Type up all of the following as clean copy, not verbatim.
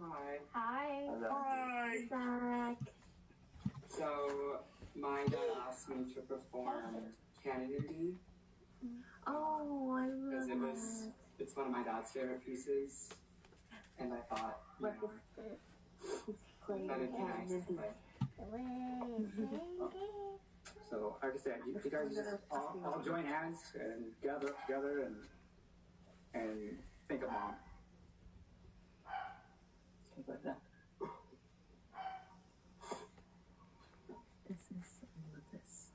Hi. Hi. Hi. Zach. So, my dad asked me to perform Canada. Oh, I love Because it's one of my dad's favorite pieces, and I thought, that it'd be nice to play. So, like I said, if you guys just all join hands and gather up together and think of mom. Something like that. This is all of this.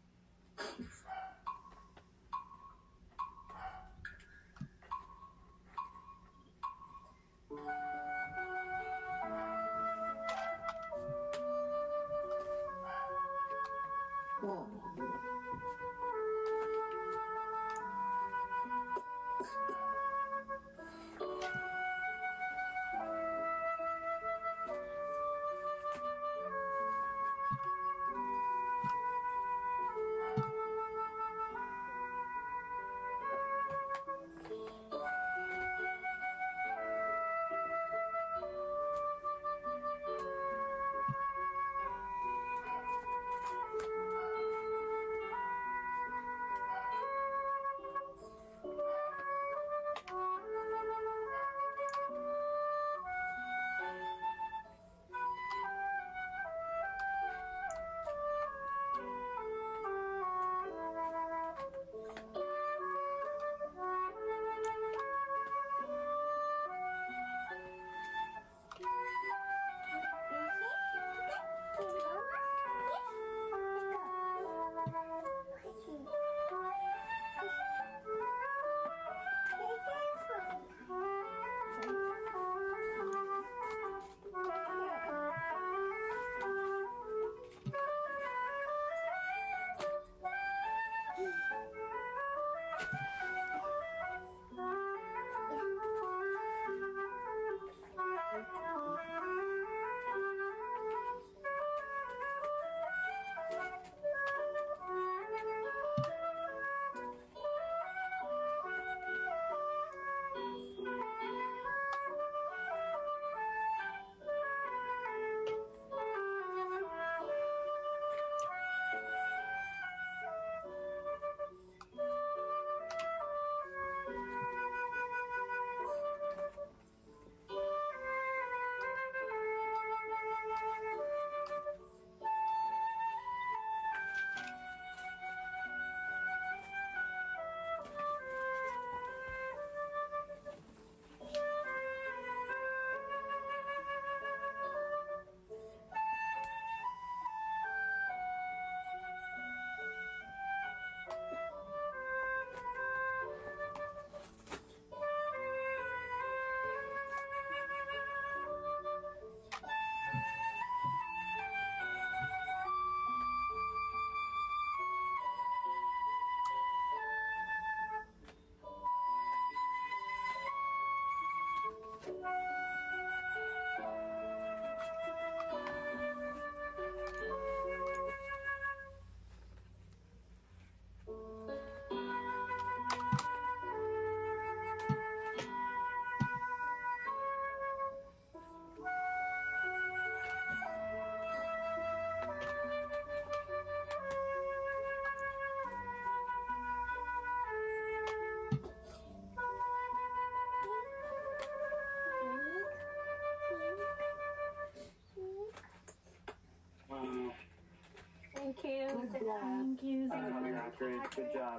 Thank you. Thank you, Zach. Good job.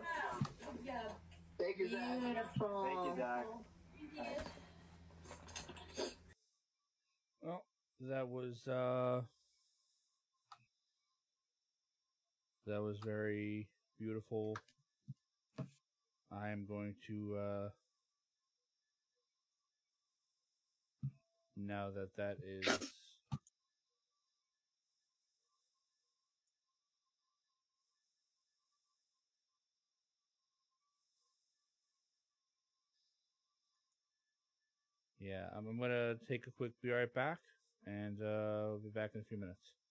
Thank you, Zach. Beautiful. Thank you, Zach. Well, that was very beautiful. I am going to now that is yeah, I'm gonna take a quick be right back, and we'll be back in a few minutes.